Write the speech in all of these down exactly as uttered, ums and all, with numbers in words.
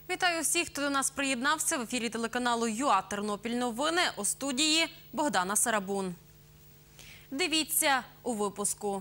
Вітаю всіх, хто до нас приєднався. В ефірі телеканалу ЮА «Тернопіль новини», у студії Богдана Сарабун. Дивіться у випуску.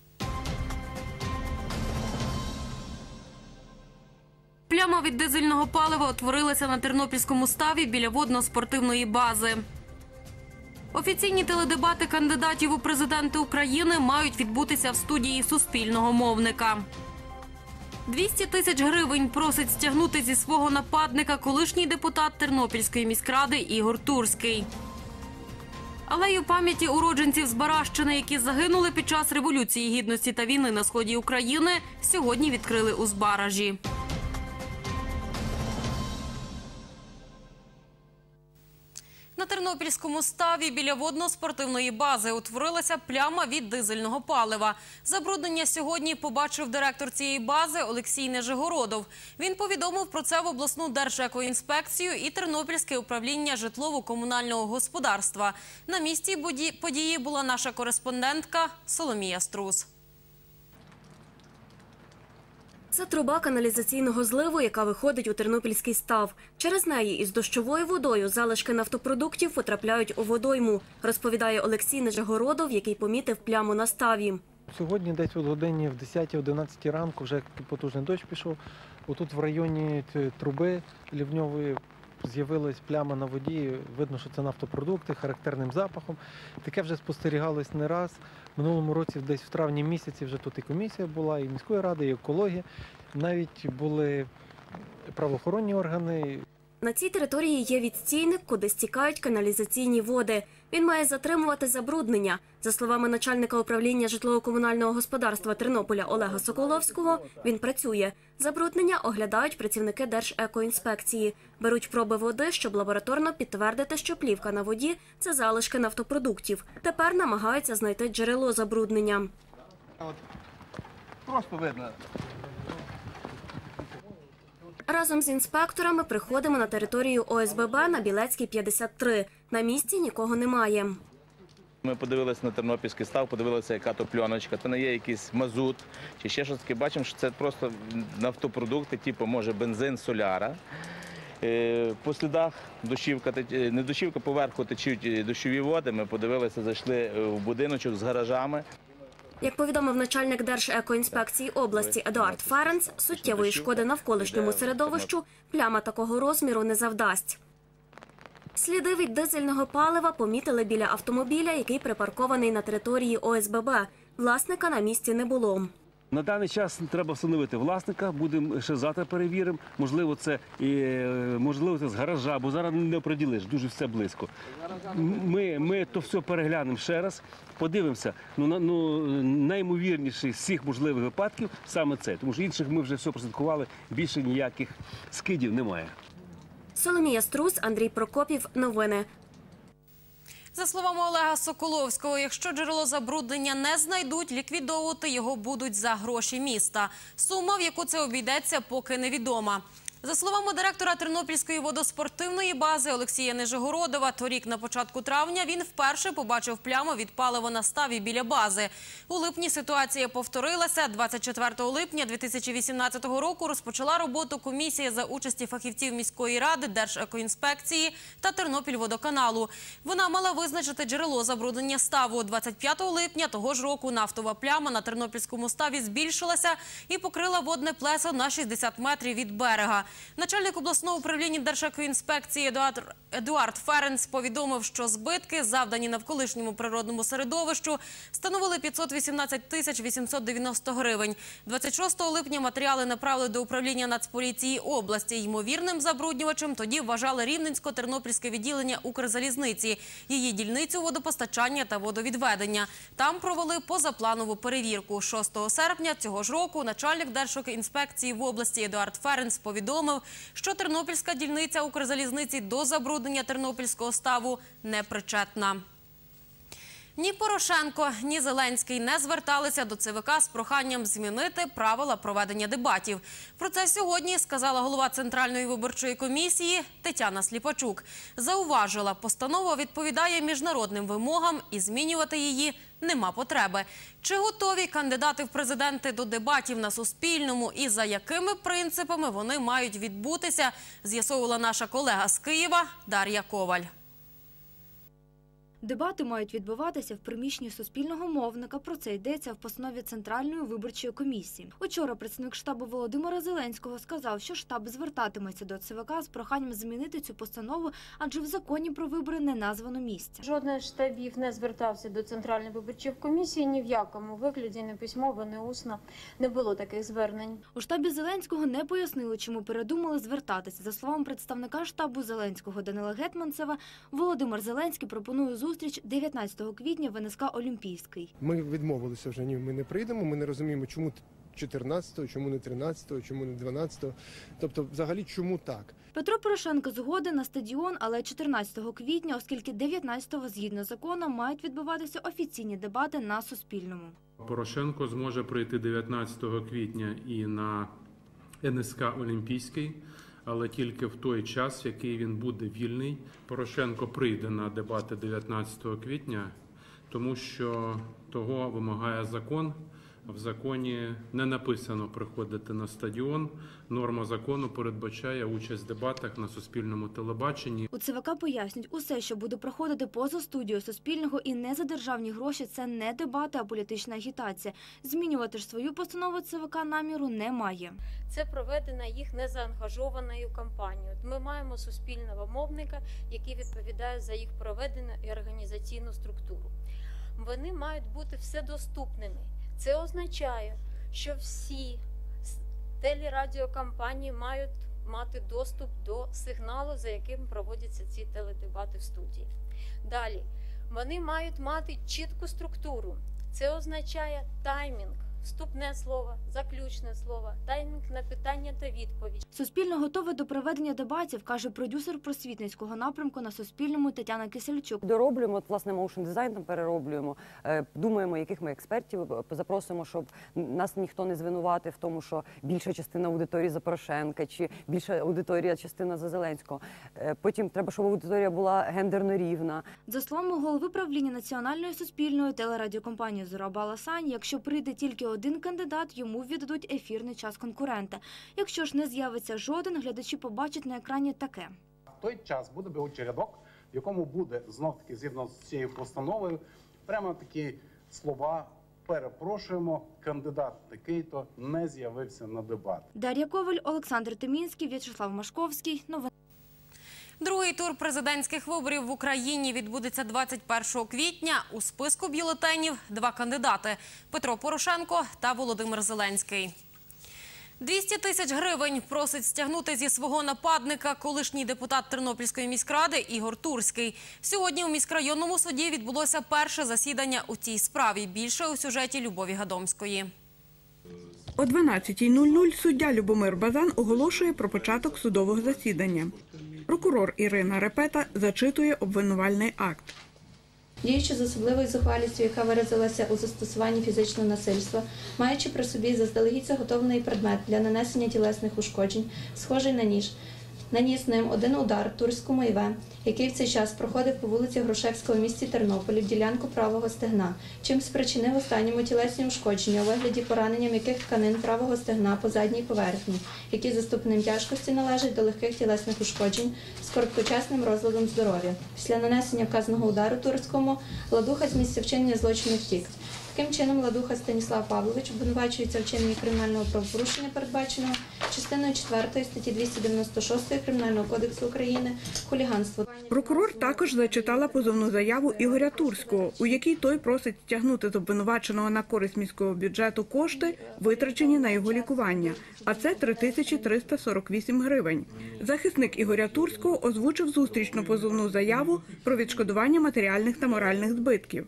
Пляма від дизельного палива утворилася на Тернопільському ставі біля водно-спортивної бази. Офіційні теледебати кандидатів у президенти України мають відбутися в студії суспільного мовника. двісті тисяч гривень просить стягнути зі свого нападника колишній депутат Тернопільської міськради Ігор Турський. Алею пам'яті уродженців з Баращини, які загинули під час Революції Гідності та війни на сході України, сьогодні відкрили у Збаражі. На Тернопільському ставі біля водно-спортивної бази утворилася пляма від дизельного палива. Забруднення сьогодні побачив директор цієї бази Олексій Нежегородов. Він повідомив про це в обласну Держекоінспекцію і Тернопільське управління житлово-комунального господарства. На місці події була наша кореспондентка Соломія Струс. Це труба каналізаційного зливу, яка виходить у Тернопільський став. Через неї із дощовою водою залишки нафтопродуктів потрапляють у водойму, розповідає Олексій Нежегородов, який помітив пляму на ставі. Сьогодні десь о годині в десятій-одинадцятій ранку вже потужний дощ пішов. Отут в районі труби лівньової з'явилась пляма на воді. Видно, що це нафтопродукти, характерним запахом. Таке вже спостерігалось не раз. Минулому році, десь в травні місяці, вже тут і комісія була, і міської ради, і екологія. Навіть були правоохоронні органи. На цій території є відстійник, куди стікають каналізаційні води. Він має затримувати забруднення. За словами начальника управління житлово-комунального господарства Тернополя Олега Соколовського, він працює. Забруднення оглядають працівники Держекоінспекції. Беруть проби води, щоб лабораторно підтвердити, що плівка на воді – це залишки нафтопродуктів. Тепер намагаються знайти джерело забруднення. От, просто видно. Разом з інспекторами приходимо на територію О С Б Б на Білецькій, п'ятдесят три. На місці нікого немає. Ми подивилися на Тернопільський став, подивилися, яка то пленочка. Це не є якийсь мазут чи ще щось таке. Бачимо, що це просто нафтопродукти, типу, може, бензин, соляра. По слідах дощівка, не дощівка, поверху течуть дощові води. Ми подивилися, зайшли в будиночок з гаражами. Як повідомив начальник Держекоінспекції області Едуард Ференц, суттєвої шкоди навколишньому середовищу пляма такого розміру не завдасть. Сліди від дизельного палива помітили біля автомобіля, який припаркований на території О С Б Б. Власника на місці не було. На даний час треба встановити власника, будемо ще завтра перевіримо. Можливо, це, можливо, це з гаража, бо зараз не оприділиш, дуже все близько. Ми, ми то все переглянемо ще раз, подивимося. Ну, ну, найімовірніший з всіх можливих випадків саме це, тому що інших ми вже все прослідкували, більше ніяких скидів немає. Соломія Струс, Андрій Прокопів. Новини. За словами Олега Соколовського, якщо джерело забруднення не знайдуть, ліквідовувати його будуть за гроші міста. Сума, в яку це обійдеться, поки невідома. За словами директора Тернопільської водоспортивної бази Олексія Нежегородова, торік на початку травня він вперше побачив пляму від палива на ставі біля бази. У липні ситуація повторилася. двадцять четвертого липня дві тисячі вісімнадцятого року розпочала роботу комісія за участі фахівців міської ради, Держекоінспекції та Тернопільводоканалу. Вона мала визначити джерело забруднення ставу. двадцять п'ятого липня того ж року нафтова пляма на Тернопільському ставі збільшилася і покрила водне плесо на шістдесят метрів від берега. Начальник обласного управління Держекоінспекції Едуард Ференц повідомив, що збитки, завдані навколишньому природному середовищу, становили п'ятсот вісімнадцять тисяч вісімсот дев'яносто гривень. двадцять шостого липня матеріали направили до управління Нацполіції області. Ймовірним забруднювачем тоді вважали Рівненсько-Тернопільське відділення Укрзалізниці, її дільницю водопостачання та водовідведення. Там провели позапланову перевірку. шостого серпня цього ж року начальник Держекоінспекції в області Едуард Ференц повідомив, що Тернопільська дільниця Укрзалізниці до забруднення Тернопільського ставу не причетна. Ні Порошенко, ні Зеленський не зверталися до ЦВК з проханням змінити правила проведення дебатів. Про це сьогодні сказала голова Центральної виборчої комісії Тетяна Сліпачук. Зауважила, постанова відповідає міжнародним вимогам і змінювати її нема потреби. Чи готові кандидати в президенти до дебатів на Суспільному і за якими принципами вони мають відбутися, з'ясовувала наша колега з Києва Дар'я Коваль. Дебати мають відбуватися в приміщенні суспільного мовника. Про це йдеться в постанові Центральної виборчої комісії. Учора представник штабу Володимира Зеленського сказав, що штаб звертатиметься до ЦВК з проханням змінити цю постанову, адже в законі про вибори не названо місця. Жоден з штабів не звертався до Центральної виборчої комісії, ні в якому вигляді, не письмово, не усно, не було таких звернень. У штабі Зеленського не пояснили, чому передумали звертатися. За словами представника штабу Зеленського Данила Гетманцева, Володимир Зеленський пропонує зустріч дев'ятнадцятого квітня в ен ес ка «Олімпійський». Ми відмовилися вже, ні, ми не прийдемо, ми не розуміємо, чому чотирнадцятого, чому не тринадцятого, чому не дванадцятого, тобто взагалі чому так. Петро Порошенко згоден на стадіон, але чотирнадцятого квітня, оскільки дев'ятнадцятого, згідно закону, мають відбуватися офіційні дебати на Суспільному. Порошенко зможе прийти дев'ятнадцятого квітня і на ен ес ка «Олімпійський», але тільки в той час, в який він буде вільний. Порошенко прийде на дебати дев'ятнадцятого квітня, тому що того вимагає закон. В законі не написано приходити на стадіон. Норма закону передбачає участь в дебатах на Суспільному телебаченні. У ЦВК пояснюють, усе, що буде проходити поза студією Суспільного і не за державні гроші, це не дебати, а політична агітація. Змінювати ж свою постанову ЦВК наміру немає. Це проведена їх незаангажованою кампанією. Ми маємо суспільного мовника, який відповідає за їх проведену і організаційну структуру. Вони мають бути вседоступними. Це означає, що всі телерадіокомпанії мають мати доступ до сигналу, за яким проводяться ці теледебати в студії. Далі, вони мають мати чітку структуру. Це означає таймінг, вступне слово, заключне слово, таймінг на питання та відповідь. Суспільне готове до проведення дебатів, каже продюсер просвітницького напрямку на Суспільному Тетяна Кисельчук. Дороблюємо, от, власне, моушн дизайн там перероблюємо, думаємо, яких ми експертів запросимо, щоб нас ніхто не звинуватив в тому, що більша частина аудиторії за Порошенка чи більша аудиторія частина за Зеленського. Потім треба, щоб аудиторія була гендерно рівна. За словами голови правління Національної суспільної телерадіокомпанії «Зора Баласань», якщо прийде тільки один кандидат, йому віддадуть ефірний час конкурента. Якщо ж не з'явиться жоден, глядачі побачать на екрані таке. В той час буде бігучий рядок, в якому буде, знов-таки, згідно з цією постановою, прямо такі слова: перепрошуємо, кандидат такий-то не з'явився на дебат. Дар'я Коваль, Олександр Тимінський, В'ячеслав Машковський. Новини. Другий тур президентських виборів в Україні відбудеться двадцять першого квітня. У списку бюлетенів два кандидати – Петро Порошенко та Володимир Зеленський. двісті тисяч гривень просить стягнути зі свого нападника колишній депутат Тернопільської міськради Ігор Турський. Сьогодні у міськрайонному суді відбулося перше засідання у цій справі. Більше у сюжеті Любові Гадомської. О дванадцятій нуль нуль суддя Любомир Базан оголошує про початок судового засідання. Прокурор Ірина Репета зачитує обвинувальний акт. Діючи з особливою зухвалістю, яка виразилася у застосуванні фізичного насильства, маючи при собі заздалегідь заготовлений предмет для нанесення тілесних ушкоджень, схожий на ніж, наніс ним один удар Турському І В, який в цей час проходив по вулиці Грушевського в місті Тернополі в ділянку правого стегна, чим спричинив останньому тілесні ушкодження у вигляді поранення м'яких тканин правого стегна по задній поверхні, які за ступенем тяжкості належать до легких тілесних ушкоджень з короткочасним розладом здоров'я. Після нанесення вказаного удару Турському Ладуха з місця вчинення злочину втік. Таким чином, Ладуха Станіслав Павлович обвинувачується в вчиненні кримінального правопорушення, передбаченого частиною четвертої статті двісті дев'яносто шість Кримінального кодексу України «Хуліганство». Прокурор також зачитала позовну заяву Ігоря Турського, у якій той просить стягнути з обвинуваченого на користь міського бюджету кошти, витрачені на його лікування, а це три тисячі триста сорок вісім гривень. Захисник Ігоря Турського озвучив зустрічну позовну заяву про відшкодування матеріальних та моральних збитків.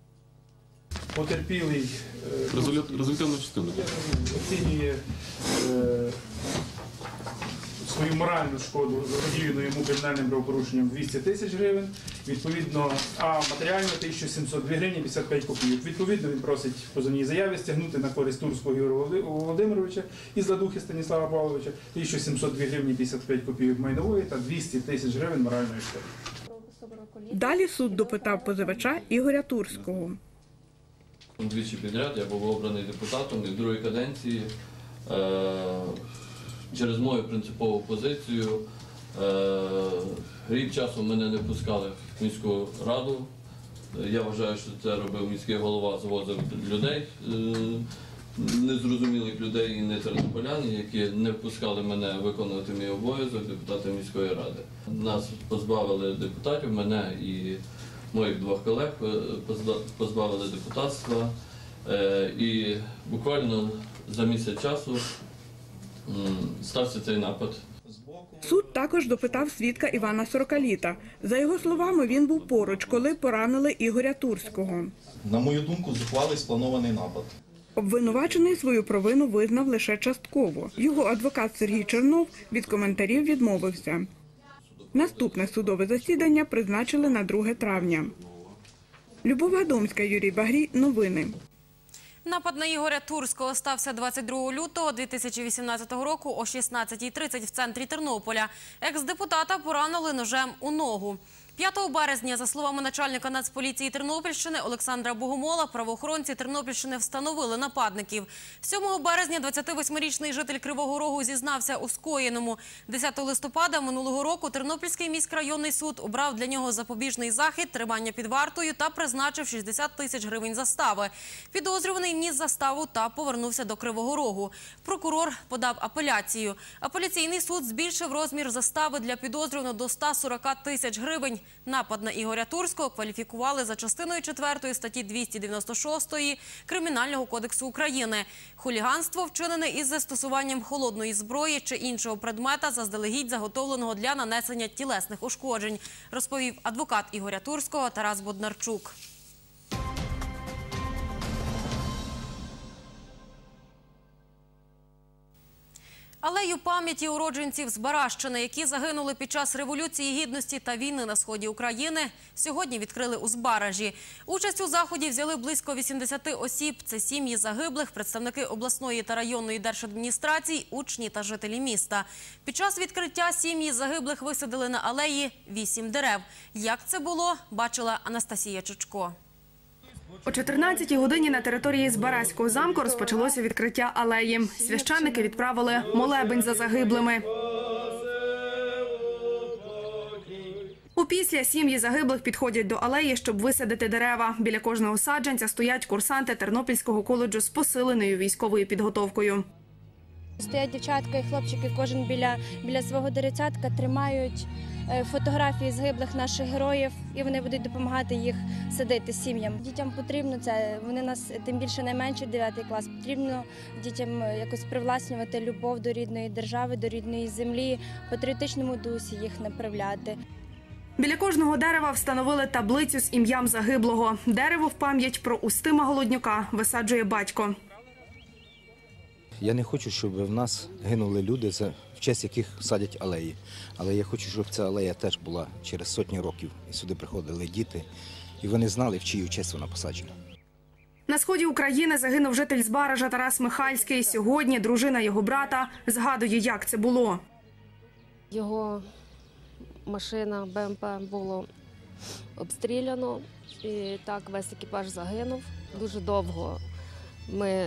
Потерпілий результативну частину оцінює е, свою моральну шкоду, заподіяну йому кримінальним правопорушенням, двісті тисяч гривень, відповідно, а матеріально тисяча сімсот дві гривні п'ятдесят п'ять копійок. Відповідно, він просить в позовній заяві стягнути на користь Турського Ігоря Володимировича і Зладухи Станіслава Павловича тисяча сімсот дві гривні п'ятдесят п'ять копійок майнової та двісті тисяч гривень моральної шкоди. Далі суд допитав позивача Ігоря Турського. Двічі підряд я був обраний депутатом і в другій каденції через мою принципову позицію рік часу мене не пускали в міську раду. Я вважаю, що це робив міський голова, звозив людей, незрозумілих людей і не тернополян, які не впускали мене виконувати мій обов'язок депутата міської ради. Нас позбавили депутатів, мене і моїх двох колег позбавили депутатства. І буквально за місяць часу стався цей напад. Суд також допитав свідка Івана Сорокаліта. За його словами, він був поруч, коли поранили Ігоря Турського. На мою думку, зухвалий спланований напад. Обвинувачений свою провину визнав лише частково. Його адвокат Сергій Чернов від коментарів відмовився. Наступне судове засідання призначили на друге травня. Любов Гадомська, Юрій Багрій. Новини. Напад на Ігоря Турського стався двадцять другого лютого дві тисячі вісімнадцятого року о шістнадцятій тридцять в центрі Тернополя. Екс-депутата поранили ножем у ногу. п'ятого березня, за словами начальника Нацполіції Тернопільщини Олександра Богомола, правоохоронці Тернопільщини встановили нападників. сьомого березня двадцятивосьмирічний житель Кривого Рогу зізнався у скоєному. десятого листопада минулого року Тернопільський міськрайонний суд обрав для нього запобіжний захід, тримання під вартою та призначив шістдесят тисяч гривень застави. Підозрюваний вніс заставу та повернувся до Кривого Рогу. Прокурор подав апеляцію. Апеляційний суд збільшив розмір застави для підозрюваного до ста сорока тисяч гривень. Напад на Ігоря Турського кваліфікували за частиною четвертої статті двісті дев'яносто шостої Кримінального кодексу України. Хуліганство вчинене із застосуванням холодної зброї чи іншого предмета, заздалегідь заготовленого для нанесення тілесних ушкоджень, розповів адвокат Ігоря Турського Тарас Боднарчук. Алею пам'яті уродженців з Баращини, які загинули під час Революції Гідності та війни на сході України, сьогодні відкрили у Збаражі. Участь у заході взяли близько вісімдесят осіб. Це сім'ї загиблих, представники обласної та районної держадміністрацій, учні та жителі міста. Під час відкриття сім'ї загиблих висадили на алеї вісім дерев. Як це було, бачила Анастасія Чучко. О чотирнадцятій годині на території Збаразького замку розпочалося відкриття алеї. Священники відправили молебень за загиблими. Опісля сім'ї загиблих підходять до алеї, щоб висадити дерева. Біля кожного саджанця стоять курсанти Тернопільського коледжу з посиленою військовою підготовкою. Стоять дівчатка і хлопчики, кожен біля, біля свого деревцятка, тримають фотографії загиблих наших героїв, і вони будуть допомагати їх садити сім'ям. Дітям потрібно це, вони нас, тим більше найменший дев'ятий клас, потрібно дітям якось привласнювати любов до рідної держави, до рідної землі, в патріотичному дусі їх направляти. Біля кожного дерева встановили таблицю з ім'ям загиблого. Дерево в пам'ять про Устима Голоднюка висаджує батько. Я не хочу, щоб в нас гинули люди, в честь яких садять алеї. Але я хочу, щоб ця алея теж була через сотні років. І сюди приходили діти, і вони знали, в чию честь вона посаджена. На сході України загинув житель Збаража Тарас Михальський. Сьогодні дружина його брата згадує, як це було. Його машина Б М П було обстріляно, і так весь екіпаж загинув. Дуже довго ми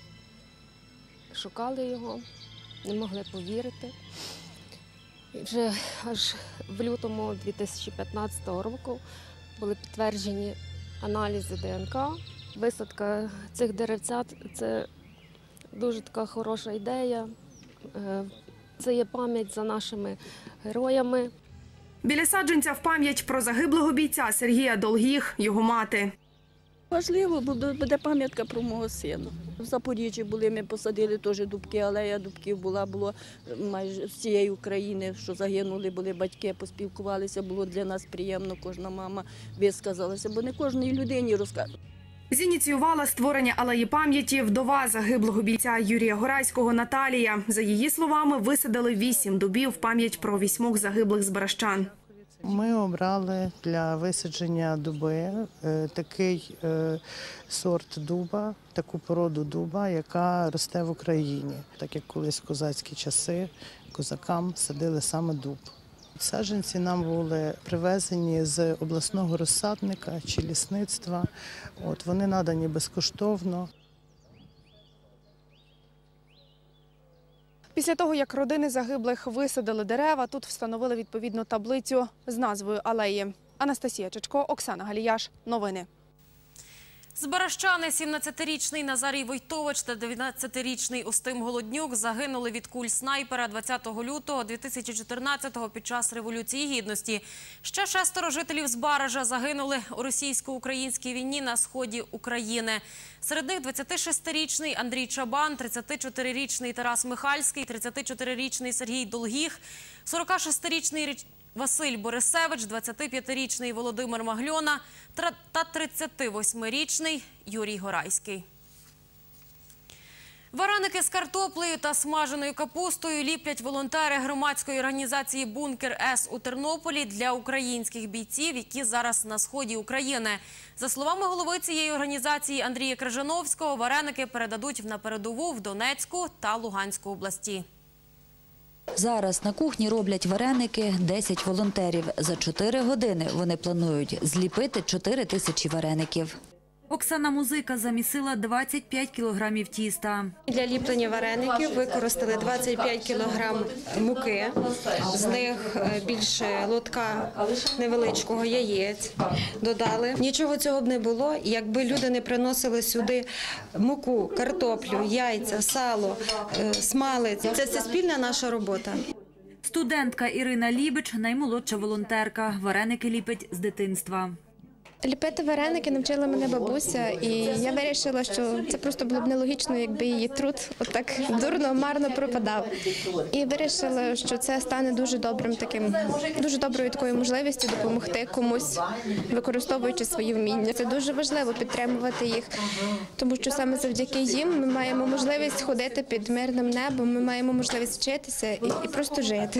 шукали його, не могли повірити. І вже аж в лютому дві тисячі п'ятнадцятого року були підтверджені аналізи Д Н К. Висадка цих деревцят – це дуже така хороша ідея. Це є пам'ять за нашими героями. Біля саджанця в пам'ять про загиблого бійця Сергія Долгих його мати. Важливо, бо буде пам'ятка про мого сина. В Запоріжжі були, ми посадили теж дубки, алея дубків була, було майже з цієї України, що загинули, були батьки, поспілкувалися, було для нас приємно, кожна мама висказалася, бо не кожній людині розказує. Зініціювала створення алеї пам'яті вдова загиблого бійця Юрія Горайського Наталія. За її словами, висадили вісім дубів в пам'ять про вісьмох загиблих з Берещан. Ми обрали для висадження дуби е, такий е, сорт дуба, таку породу дуба, яка росте в Україні. Так як колись в козацькі часи козакам садили саме дуб. Саджанці нам були привезені з обласного розсадника чи лісництва. От, вони надані безкоштовно. Після того, як родини загиблих висадили дерева, тут встановили відповідну таблицю з назвою алеї. Анастасія Чечко, Оксана Галіяш. Новини. З Берещани сімнадцятирічний Назарій Войтович та дев'ятнадцятирічний Устим Голоднюк загинули від куль снайпера двадцятого лютого дві тисячі чотирнадцятого під час Революції Гідності. Ще шестеро жителів Збаража загинули у російсько-українській війні на сході України. Серед них двадцятишестирічний Андрій Чабан, тридцятичотирирічний Тарас Михальський, тридцятичотирирічний Сергій Долгіх, сорокашестирічний Василь Борисевич, двадцятип'ятирічний Володимир Магльона та тридцятивосьмирічний Юрій Горайський. Вареники з картоплею та смаженою капустою ліплять волонтери громадської організації «Бункер-С» у Тернополі для українських бійців, які зараз на сході України. За словами голови цієї організації Андрія Крижановського, вареники передадуть на передову в Донецьку та Луганську області. Зараз на кухні роблять вареники десять волонтерів. За чотири години вони планують зліпити чотири тисячі вареників. Оксана Музика замісила двадцять п'ять кілограмів тіста. Для ліплення вареників використали двадцять п'ять кілограм муки, з них більше лотка невеличкого яєць додали. Нічого цього б не було, якби люди не приносили сюди муку, картоплю, яйця, сало, смалець. Це все спільна наша робота. Студентка Ірина Лібич – наймолодша волонтерка. Вареники ліпить з дитинства. Ліпити вареники навчила мене бабуся, і я вирішила, що це просто було б нелогічно, якби її труд отак дурно, марно пропадав. І вирішила, що це стане дуже добрим таким, дуже доброю такою можливістю допомогти комусь, використовуючи свої вміння. Це дуже важливо підтримувати їх, тому що саме завдяки їм ми маємо можливість ходити під мирним небом, ми маємо можливість вчитися і, і просто жити.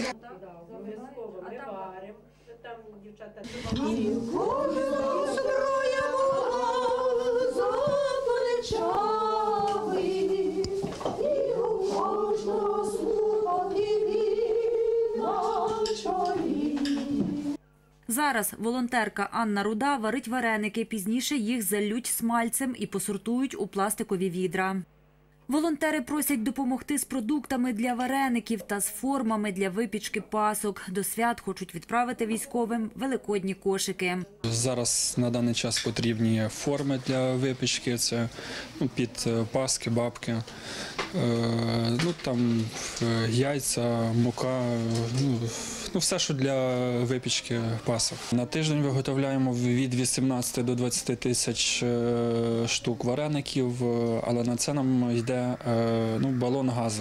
Зараз волонтерка Анна Руда варить вареники, пізніше їх залють смальцем і посортують у пластикові відра. Волонтери просять допомогти з продуктами для вареників та з формами для випічки пасок. До свят хочуть відправити військовим великодні кошики. Зараз на даний час потрібні форми для випічки. Це ну, під паски, бабки, е, ну, там, яйця, мука, ну, ну, все, що для випічки пасок. На тиждень виготовляємо від вісімнадцяти до двадцяти тисяч штук вареників, але на це нам йде ну, балон газу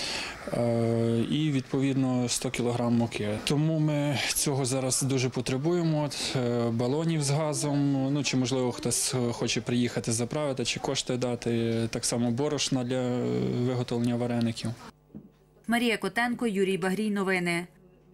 і, відповідно, сто кілограм муки. Тому ми цього зараз дуже потребуємо, балонів з газом, ну, чи, можливо, хтось хоче приїхати заправити, чи кошти дати, так само борошна для виготовлення вареників. Марія Котенко, Юрій Багрій. Новини.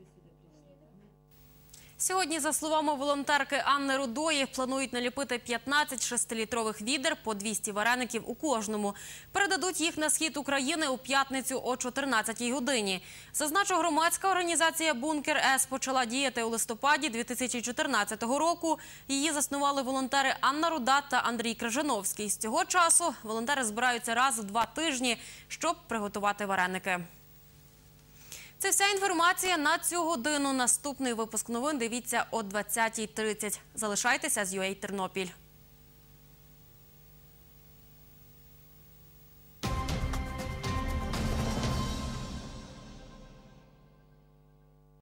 Сьогодні, за словами волонтерки Анни Рудої, планують наліпити п'ятнадцять шестилітрових відер по двісті вареників у кожному. Передадуть їх на схід України у п'ятницю о чотирнадцятій годині. Зазначу, громадська організація «Бункер-С» почала діяти у листопаді дві тисячі чотирнадцятого року. Її заснували волонтери Анна Руда та Андрій Крижановський. З цього часу волонтери збираються раз в два тижні, щоб приготувати вареники. Це вся інформація на цю годину. Наступний випуск новин дивіться о двадцятій тридцять. Залишайтеся з ю ей Тернопіль.